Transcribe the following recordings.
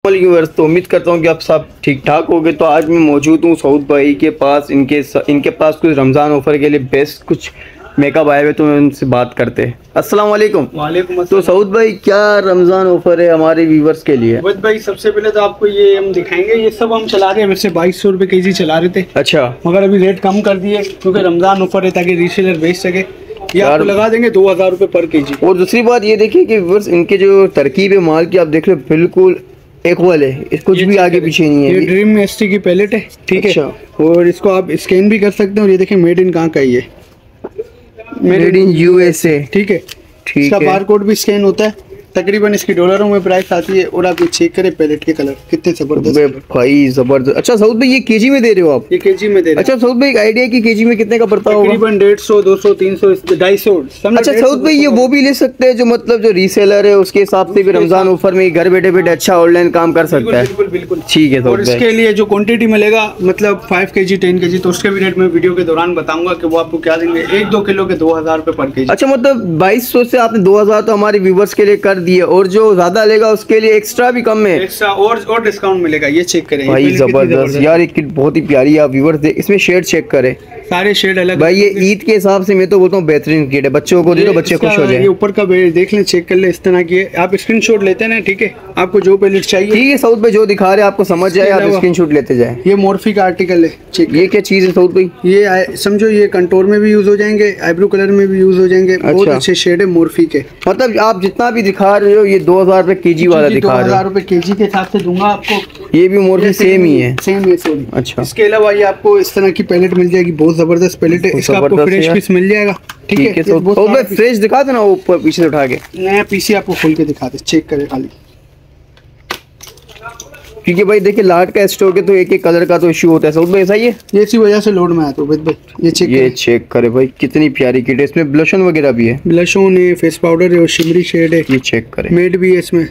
तो उम्मीद करता हूँ कि आप सब ठीक ठाक होंगे। तो आज मैं मौजूद हूँ सऊद भाई के पास। इनके पास कुछ रमज़ान ऑफ़र के लिए बेस्ट कुछ मेकअप आए हुए, तो मैं उनसे बात करते हैं। अस्सलाम वालेकुम। वालेकुम अस्सलाम। तो सऊद भाई, क्या रमज़ान ऑफ़र है हमारे व्यूवर्स के लिए? वैद भाई, सबसे पहले तो आपको ये हम दिखाएंगे। ये सब हम चला रहे हैं, वैसे 2200 रुपये केजी चला रहे थे। अच्छा, मगर अभी रेट कम कर दिए क्योंकि रमज़ान ऑफ़र है, ताकि रीसेलर बेच सके। ये आपको लगा देंगे 2000 रुपये पर केजी। और दूसरी बात ये देखिए कि व्यूवर्स, इनके जो तरकीब है माल की, आप देख रहे हो बिल्कुल इक्वल है, कुछ भी आगे पीछे नहीं है। ये ड्रीम एसटी की पैलेट है, ठीक है। और इसको आप स्कैन भी कर सकते हैं। और ये देखें, मेड इन कहाँ का है? ये मेड इन यूएसए, ठीक है। ठीक इसका है। बारकोड भी स्कैन होता है। तकरीबन इसकी डॉलरों में प्राइस आती है। और आप ये चेक करें पैलेट के कलर कितने जबरदस्त भाई, जबरदस्त। अच्छा सऊद भाई, ये केजी में दे रहे हो आप? ये केजी में दे रहे हैं। अच्छा सऊद भाई, एक आइडिया कि केजी में कितने का पड़ता होगा? तकरीबन 150, 200, 300, 250। अच्छा सऊद भाई, ये वो भी ले सकते हैं जो मतलब जो रीसेलर है उसके हिसाब से भी रमजान ऑफर में घर बैठे बैठे अच्छा ऑनलाइन काम कर सकता है। बिल्कुल बिल्कुल, ठीक है। और इसके लिए जो क्वांटिटी मिलेगा, मतलब 5 kg 10 kg, तो उसके भी रेट में वीडियो के दौरान बताऊंगा कि वो आपको क्या देंगे। 1-2 किलो के 2000 रुपये पर केजी। अच्छा, मतलब 2200 से आपने 2000 तो हमारे व्यूवर्स के लिए कर दिए, और जो ज्यादा लेगा उसके लिए एक्स्ट्रा भी कम है, एक्स्ट्रा और डिस्काउंट मिलेगा। ये चेक करें भाई, जबरदस्त यार। ये किट बहुत ही प्यारी है। आप व्यूवर्स देख, इसमें शेड चेक करें, सारे शेड अलग भाई। ये ईद के हिसाब से मैं तो बोलता हूँ बेहतरीन किट है। बच्चों को दे दो, बच्चे खुश हो जाए। ये ऊपर का देख लें, चेक कर ले। इस तरह की है, आप स्क्रीनशॉट लेते हैं ना, ठीक है। आपको जो पैलेट चाहिए, ठीक है सऊद भाई, जो दिखा रहे हैं आपको समझ जाए, आप स्क्रीनशॉट लेते जाए। ये मोर्फी का आर्टिकल है, चेक। ये क्या चीज है सऊद भाई? ये समझो, ये कंटोर में भी यूज हो जाएंगे, आईब्रो कलर में भी यूज हो जाएंगे। बहुत अच्छे शेड है मोर्फी के। मतलब आप जितना भी दिखा रहे हो, ये 2000 रुपए केजी वाला दिखा रहे हो? 2000 रुपए केजी के हिसाब से दूंगा आपको। ये भी मोर्फी सेम ही है? सेम है, सेम। अच्छा। इसके अलावा ये आपको इस तरह की पैलेट मिल जाएगी, बहुत जबरदस्त पैलेट है। इसका आपको फ्रेश पीस मिल जाएगा, ठीक है। तो भाई फ्रेश दिखा देना, ऊपर पीछे से उठा के। नया पीसी आपको खोल के दिखा दे, चेक करें खाली। क्योंकि भाई देखिए, लाट का स्टॉक है तो एक एक कलर का तो इशू होता है। सऊद भाई, ऐसा ही है? ये इसी वजह से लोड में आया तो भाई। ये चेक करे भाई, कितनी प्यारी किट है। इसमें ब्लश ऑन वगैरह भी है? ब्लश ऑन है, फेस पाउडर है और शिमरी शेड है। ये चेक करें, मेड भी है इसमें,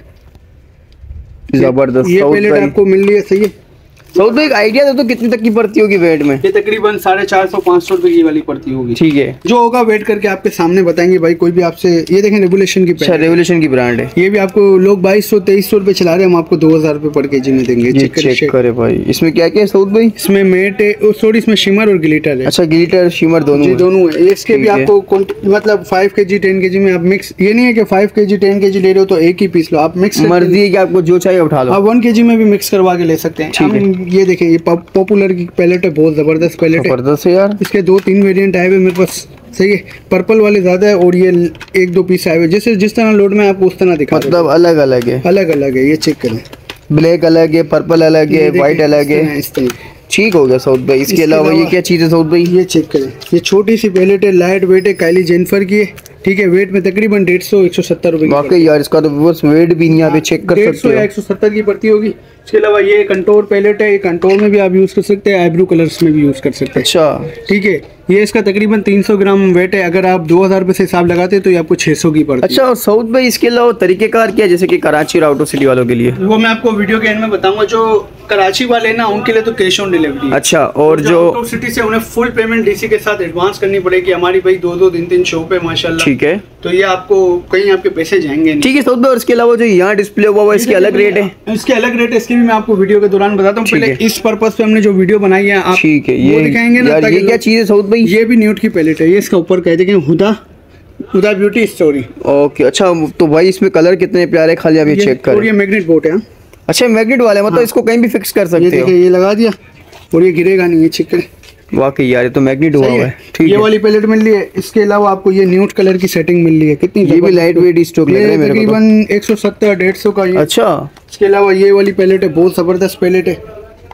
जबरदस्त। ये पैलेट आपको मिल रही है, सही है। सऊद भाई, एक आइडिया दे तो कितनी तक की पड़ती होगी वेट में? ये तकरीबन 450-500 रुपए की वाली पड़ती होगी, ठीक है। जो होगा वेट करके आपके सामने बताएंगे भाई। कोई भी आपसे, ये देखें रेवोल्यूशन की, अच्छा, रेवोल्यूशन की ब्रांड है। ये भी आपको लोग 2200-2300 रुपए चला रहे हैं, हम आपको 2000 रुपए पर केजी में देंगे। चेक करे भाई, इसमें क्या क्या है सऊद भाई? इसमें मेट है, सॉरी, इसमें शिमर और ग्लिटर है। अच्छा, ग्लिटर शिमर दोनों है। इसके भी आपको मतलब 5 kg 10 kg में आप मिक्स, ये नहीं है कि 5 kg 10 kg ले रहे हो तो एक ही पीस लो, आप मिक्स मर्जी है कि आपको जो चाहिए उठा लो। आप 1 kg में भी मिक्स करवा के ले सकते हैं। ये देखें, ये पॉपुलर की पैलेट है, बहुत जबरदस्त पैलेट है। जबरदस्त है यार। इसके 2-3 वेरिएंट आए हुए मेरे पास, सही है। पर्पल वाले ज्यादा है और ये 1-2 पीस आए हुए। जैसे जिस तरह लोड में आपको उस तरह दिखा, मतलब अलग अलग है? अलग अलग है। ये चेक करें, ब्लैक अलग है, पर्पल अलग है, व्हाइट अलग है। इस तरह ठीक हो गया सऊद भाई। इसके अलावा ये क्या चीज़ है सऊद भाई? ये चेक करें, ये छोटी सी पैलेट है, लाइट वेट है, काइली जेनिफर की है, ठीक है। वेट में तकरीबन 150-170 रुपए। वाकई यार, इसका तो व्यूअर्स वेट भी यहाँ पे चेक कर सकते हो। 150 या 170 की पड़ती होगी। इसके अलावा ये कंटोर पैलेट है, ये कंटोर में भी आप यूज कर सकते हैं, आईब्रो कलर्स में भी यूज कर सकते हैं। अच्छा, ठीक है। ये इसका तकरीबन 300 ग्राम वेट है। अगर आप 2000 रुपए से हिसाब लगाते हैं तो ये आपको 600 की पड़ती है। अच्छा, और सऊद भाई इसके अलावा तरीकेकार क्या है, जैसे कि कराची और आउटर सिटी वालों के लिए? वो मैं आपको वीडियो के एंड में बताऊंगा। जो कराची वाले ना, उनके लिए तो कैश ऑन डिलीवरी। अच्छा, और जो आउट ऑफ सिटी से उन्हें फुल पेमेंट डीसी के साथ एडवांस करनी पड़ेगी। हमारी भाई 2-2 दिन शॉप है माशाल्लाह, ठीक है। तो ये आपको कहीं आपके पैसे जाएंगे नहीं। ठीक है सऊद भाई, और इसके अलावा जो यहाँ डिस्प्ले हुआ है, इसके अलग रेट है? इसके अलग रेट है, इसकी भी मैं आपको वीडियो के दौरान बताता हूँ। पहले इस पर्पस पे हमने जो वीडियो बनाई है, आप ठीक है, ये दिखाएंगे ना। ये क्या चीज़ है सऊद भाई? ये भी न्यूट की पैलेट है। ये इसका ऊपर कह देंगे हुदा ब्यूटी स्टोरी। ओके, अच्छा। तो भाई इसमें कलर कितने प्यारे, खाली आप ये चेक करें। और ये मैग्नेट बोट है। अच्छा, मैग्नेट वाले, मतलब इसको कहीं भी फिक्स कर सकते हो? ये लगा दिया और ये गिरेगा नहीं, ये चेक करें। वाकई यार, ये तो मैग्नेट हुआ है। ठीक है, ये वाली पैलेट मिल रही है। इसके अलावा आपको ये न्यूट कलर की सेटिंग मिल रही है। कितनी, ये भी लाइट वेट स्टॉक लग रहा है मेरे को, तकरीबन 170-150 का ये। अच्छा। इसके अलावा ये वाली पैलेट है, बहुत जबरदस्त पैलेट है।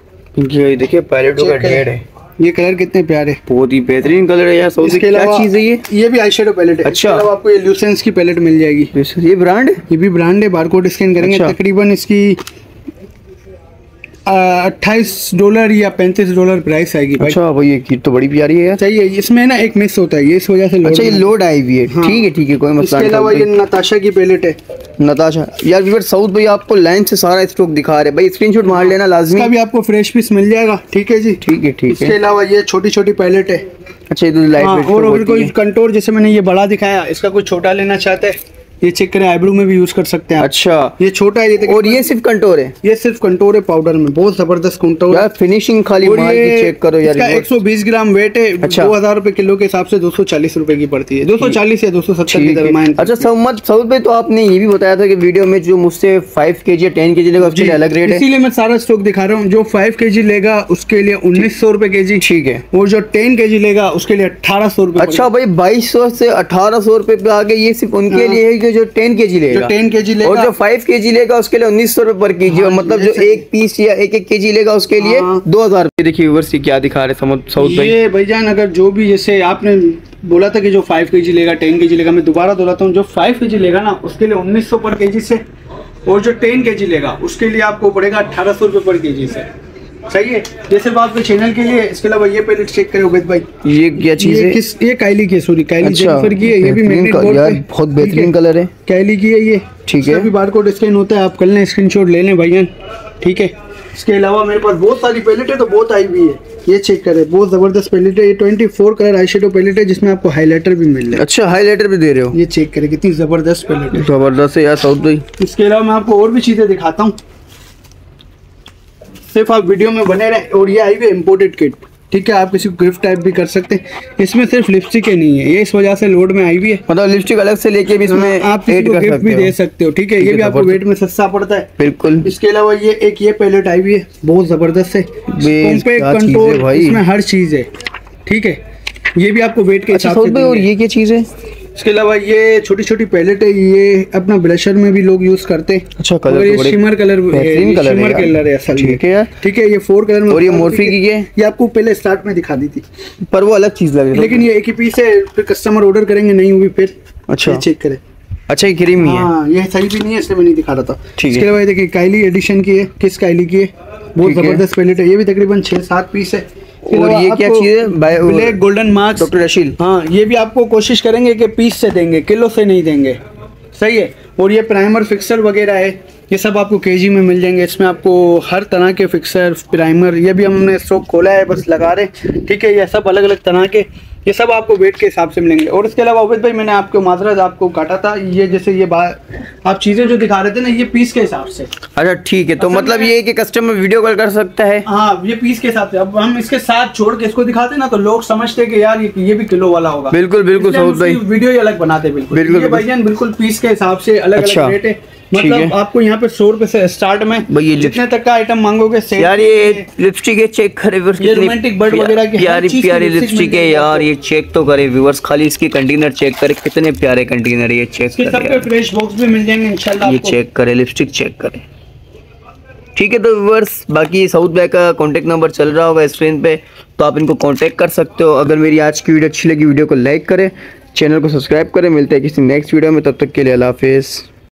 ये देखिए, पैलेटों का ढेर है। ये कलर कितने प्यारे, बहुत ही बेहतरीन कलर है यार। इसके अलावा क्या चीज है ये भी आई शेडो पैलेट है। अच्छा। इसके अलावा आपको ये ल्यूसेंस की पैलेट मिल जाएगी। ये ब्रांड है? ये भी ब्रांड है, बारकोड स्कैन करेंगे। तकरीबन इसकी $28 या $35 प्राइस आएगी भाई। अच्छा भाई, ये किट तो बड़ी प्यारी है यार। चाहिए, इसमें ना एक मिस होता है, ये इस वजह से लोड। अच्छा, ये लोड आई हुई है। ठीक है, ठीक है, कोई मसला नहीं। इसके अलावा ये नताशा की पैलेट है। नताशा यार, व्यूअर सऊद भाई आपको लाइन से सारा स्टॉक दिखा रहे हैं भाई, स्क्रीनशॉट मार लेना लाजमी। इसका भी आपको फ्रेश पीस मिल जाएगा, ठीक है जी। ठीक है, ठीक है। इसके अलावा ये छोटी पैलेट है। अच्छा, ये तो लाइट वेट। और अगर कोई कंटोर, जैसे मैंने ये बड़ा दिखाया, इसका कोई छोटा लेना चाहता है ये चेक करें, आईब्रो में भी यूज कर सकते हैं आप। अच्छा, ये छोटा है, ये और ये सिर्फ कंटोर है? ये सिर्फ कंटोर है पाउडर में, बहुत जबरदस्त कंटोर यार। फिनिशिंग खाली माल की चेक करो यार। इसका 120 ग्राम वेट है। अच्छा। 2000 रुपए किलो के हिसाब से 240 रुपए की पड़ती है, 240 या 270 के दरमियान। अच्छा सऊद भाई, तो आपने ये भी बताया था कि वीडियो में जो मुझसे 5 kg या 10 kg लेगा उसके लिए अलग रेट है, इसीलिए मैं सारा स्टॉक दिखा रहा हूँ। जो 5 kg लेगा उसके लिए 1900 रुपए kg, ठीक है। और जो 10 kg लेगा उसके लिए 1800 रुपए। अच्छा भाई, 2200 से 1800 रुपए पे आगे, ये सिर्फ उनके लिए है कि जो 10 kg लेगा, जो 10 kg लेगा, और जो 5 kg लेगा उसके लिए 1900 रुपए पर kg। मतलब जो एक पीस या एक kg लेगा उसके लिए 2000 रुपए। देखिए व्यूअर्स, क्या दिखा रहे सऊद भाई। ये भाईजान, अगर जो भी जैसे आपने बोला था कि जो 5 kg लेगा 10 kg लेगा, मैं दोबारा दोहराता हूँ, जो 5 kg लेगा ना उसके लिए 1900 पर kg से, और जो 10 kg लेगा उसके लिए आपको पड़ेगा 1800 रुपए पर kg से। सही है। जैसे आपके चैनल के लिए, इसके अलावा ये पहले चेक करें उबैद भाई, ये क्या चीज है? ये काइली की, सॉरी काइली जेनिफर की है। ये भी मैग्नेट बोर्ड यार बहुत बेहतरीन कलर है, काइली की है ये, ठीक है। भी बारकोड स्कैन होता है, आप कर लें स्क्रीनशॉट ले लें भाईजान, ठीक है। इसके अलावा मेरे पास बहुत सारी पैलेट है, तो बहुत आई हुई है। ये चेक करें, बहुत जबरदस्त पैलेट है। ये 24 कलर आई शेडो पैलेट है, जिसमें आपको हाइलाइटर भी मिल रहा है। अच्छा, हाइलाइटर भी दे रहे हो? ये चेक करें कितनी जबरदस्त पैलेट है, जबरदस्त है यार सऊद भाई। इसके अलावा मैं आपको और भी चीजें दिखाता हूँ, सिर्फ आप वीडियो में बने रहें। और ये आई हुई इम्पोर्टेड किट, ठीक है, आप किसी को गिफ्ट टाइप भी कर सकते हैं। इसमें सिर्फ लिपस्टिक नहीं है, ये इस वजह से लोड में आई हुई है। मतलब लिपस्टिक अलग से लेके भी इसमें आप किसी को गिफ्ट भी दे सकते हो, ठीक है। ये भी आपको वेट में सस्ता पड़ता है, बिल्कुल। इसके अलावा ये पैलेट आई हुई है, बहुत जबरदस्त है, कॉम्पैक्ट कंट्रोल, इसमें हर चीज है, ठीक है। ये भी आपको वेट के हिसाब से। और ये क्या चीज है? इसके अलावा ये छोटी छोटी पैलेट है, ये अपना ब्लशर में भी लोग यूज करते हैं। अच्छा, कलर ये शिमर कलर है असल, ठीक है यार, ठीक है। ये 4 कलर में। और ये मोर्फी की है, ये आपको पहले स्टार्ट में दिखा दी थी, पर वो अलग चीज लग रही है, लेकिन ये एक ही पीस है, फिर कस्टमर ऑर्डर करेंगे नहीं हुई फिर। अच्छा, चेक करें। अच्छा, ये क्रीमी है। हाँ, ये सही भी नहीं है, इसलिए मैं नहीं दिखा रहा था। ठीक है। इसके अलावा देखिए काइली एडिशन की है, किस काइली की है, बहुत जबरदस्त पैलेट है। ये भी तकरीबन 6-7 पीस है। और ये क्या चीज है? Black golden marks, doctor Rashil. हाँ, ये भी आपको कोशिश करेंगे कि पीस से देंगे, किलो से नहीं देंगे, सही है। और ये प्राइमर फिक्सर वगैरह है, ये सब आपको केजी में मिल जाएंगे। इसमें आपको हर तरह के फिक्सर, प्राइमर, ये भी हमने स्टॉक खोला है, बस लगा रहे, ठीक है। ये सब अलग अलग तरह के, ये सब आपको वेट के हिसाब से मिलेंगे। और इसके अलावा उबैद भाई, मैंने आपको माजरत आपको काटा था, ये जैसे ये आप चीज़ें जो दिखा रहे थे ना, ये पीस के हिसाब से। अच्छा, ठीक है। तो मतलब ये है कि कस्टमर वीडियो कॉल कर सकता है? हाँ, ये पीस के हिसाब से। अब हम इसके साथ छोड़ के इसको दिखाते ना, तो लोग समझते कि यार ये भी किलो वाला होगा। बिल्कुल बिल्कुल सऊद भाई, वीडियो ही अलग बनाते। बिल्कुल ये भाईजान बिल्कुल पीस के हिसाब से अलग अलग रेट है। मतलब आपको यहाँ पे 100 रुपए से स्टार्ट में जितने तक का आइटम मांगोगे। यार ये लिपस्टिक है, चेक करे व्यूअर्स, ये रोमांटिक बर्ड वगैरह की प्यारी प्यारी लिपस्टिक है यार। ये चेक तो करे व्यूअर्स, खाली इसकी कंटेनर चेक करे, कितने प्यारे कंटेनर है ये, चेक करे। सबके फ्रेश बॉक्स भी मिल जाएंगे इंशाल्लाह। ये चेक करे, लिपस्टिक चेक करे, ठीक है। तो व्यूअर्स, बाकी सऊद भाई का कॉन्टैक्ट नंबर चल रहा होगा स्क्रीन पे, तो आप इनको कॉन्टैक्ट कर सकते हो। अगर मेरी आज की वीडियो अच्छी लगी, वीडियो को लाइक करें, चैनल को सब्सक्राइब करें। मिलते हैं किसी नेक्स्ट वीडियो में, तब तक के लिए अल्लाह हाफिज़।